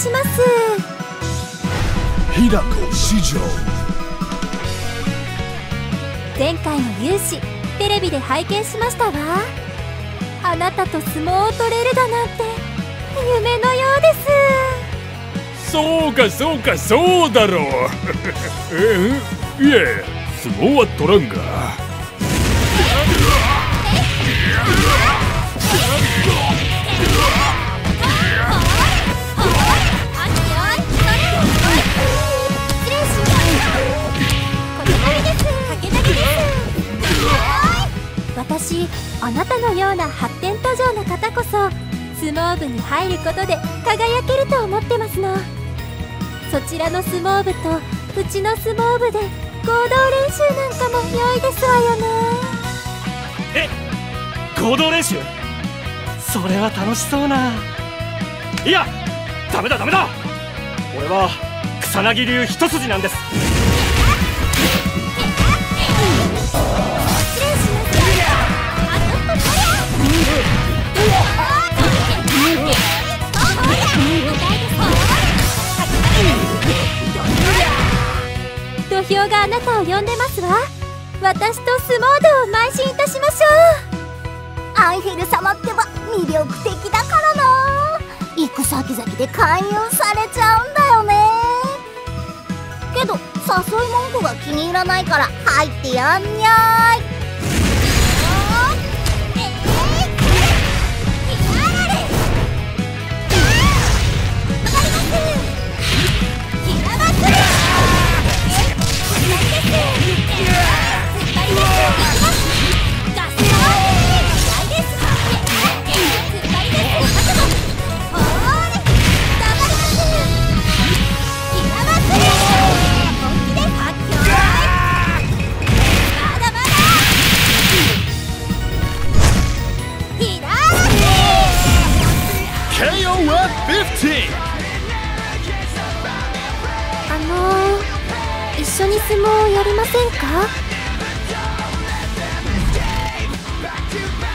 します。 日高市場。 前回の勇姿テレビで拝見しましたわ。あなたと相撲を取れるだなんて夢のようです。 そうかそうか、そうだろう。いえ、相撲は取らんが。 私、あなたのような発展途上の方こそ相撲部に入ることで輝けると思ってますの。そちらの相撲部とうちの相撲部で合同練習なんかも良いですわよね。 合同練習？それは楽しそうな。いや、ダメだダメだ。俺は草薙流一筋なんです。 土俵があなたを呼んでますわ。私と相撲道を邁進いたしましょう。 アンヘル様ってば魅力的だからな。行く先々で勧誘されちゃうんだよね。けど誘い文句が気に入らないから入ってやんにゃーい。 一緒に相撲をやりませんか？